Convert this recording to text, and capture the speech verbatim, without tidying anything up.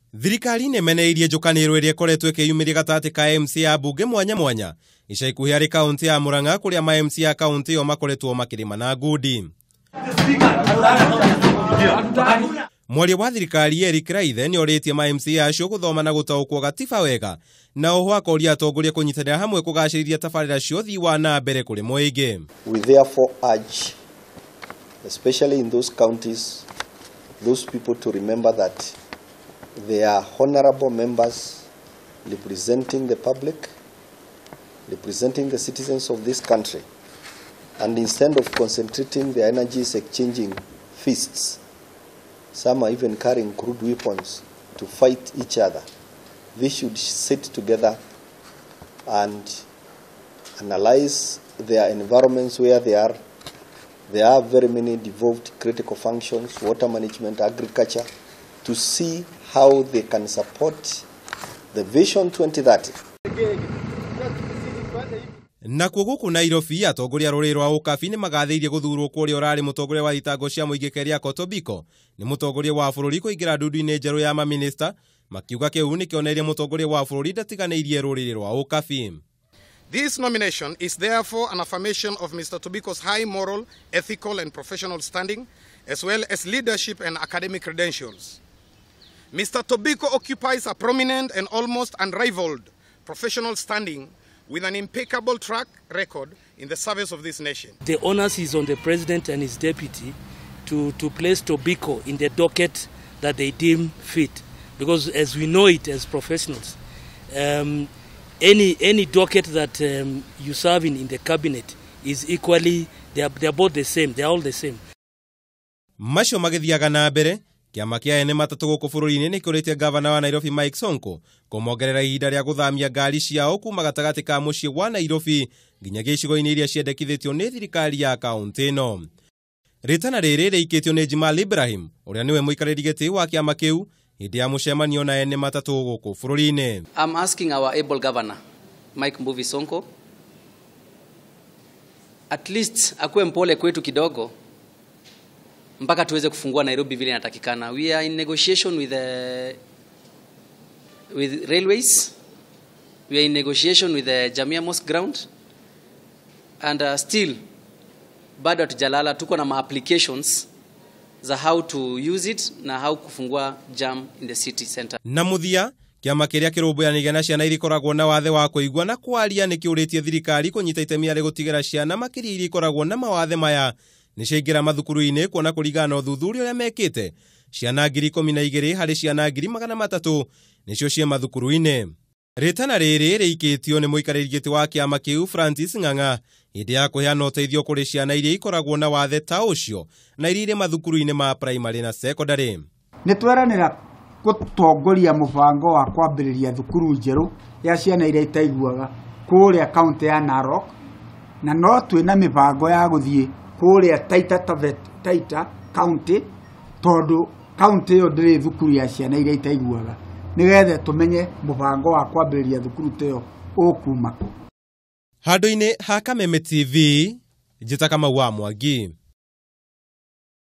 Thirikari nemeneirie njukaniro iria ikoretwo ikiyumiria gatati ka M C a bunge mwanya mwanya ica ikuhi ari kaunti ya Murang'a kuria ma M C a kaunti yo makoretwo makirima na ngundi. Mwaria wa thirikari Eric Raithe ni oritie ma M C acio guthoma na gutaukwo gatiba wega na oho akoria atongoria kunyitanira hamwe kugaciriria tabarira cio thii wa na mbere kuri muingi. We therefore urge, especially in those counties, those people to remember that they are honorable members representing the public, representing the citizens of this country, and instead of concentrating their energies exchanging fists, some are even carrying crude weapons to fight each other. They should sit together and analyze their environments where they are. There are very many devolved critical functions, water management, agriculture, to see how they can support the Vision twenty thirty. Na kuguku Nairobi atongoria ruri rwa ukabi ni magatheirie guthurwo kuria urari mutongoria wa thitango cia muingi Keriako Tobiko ni mutongoria wa bururi kuingira ndundu-ini njeru ya ma minister makiuga kiu ni kioneria mutongoria wa bururi ndatiganeirie ruri rwa ukabi. This nomination is therefore an affirmation of Mister Tobiko's high moral, ethical and professional standing, as well as leadership and academic credentials. Mister Tobiko occupies a prominent and almost unrivaled professional standing with an impeccable track record in the service of this nation. The onus is on the President and his deputy to, to place Tobiko in the docket that they deem fit. Because as we know it as professionals, um, any, any docket that um, you serve in, in the cabinet is equally, they are, they are both the same, they are all the same. Macio magithiaga na mbere kiama kia ene matatu guku bururi-ini ni kuritie gavana wa Nairobi Mike Sonko kumongerera ihinda ria guthamia ngari ciao kuma gatagati ka mucii wa Nairobi nginya gicigo-ini iria ciendekithitio ni thirikari ya kaunti ino. Ritana riri riikitio ni Jamal Ibrahim uria niwe muikariri giti wa kiama kiu hindi ya mucemanio na ene matatu guku bururi-ini. I'm asking our able governor Mike Mbuvi Sonko at least akuwe mpole kwetu kidogo mpaka tuweze kufungua Nairobi vile inatakikana. We are in negotiation with the with railways. We are in negotiation with the Jamia Mosque ground, and uh, still bado tujalala, tuko na ma applications za how to use it na how kufungua jam in the city center. Na muthia kiama kiria kirumbuyanire na ciana irikoragwo na wathe wa kuigwa na kwaria ni kiuritie thirikari kunyita itemi ari gutigira ciana makiri irikoragwo na mawathe maya ni ciingira mathukuru-ini kuona kuringana uthuthuria uria mekite ciana ngiri ikumi na igiri hari ciana ngiri magana matatu nicio cie mathukuru-ini. Ritana riri riikitio ni muikariri giti wa kiama kiu Francis Ng'ang'a hindi ya kuheana uteithio kuri ciana iria ikoragwo na wathe ta ucio na iria iri mathukuru-ini ma primary na secondary. Ni tweranira gutongoria mubango wa kwambiriria thukuru njeru ya ciana iria itaiguaga kuria kaunti ya Narok, na no twina mibango ya guthie kuria Taita Taita County tondu county yo ndiri thukuru ya ciana iria itaiguaga nigethe tumenye mubango wa kwambiriria thukuru teyo ukuma. Handu-ini ha Kameme T V, Njita Kamau wa Mwangi.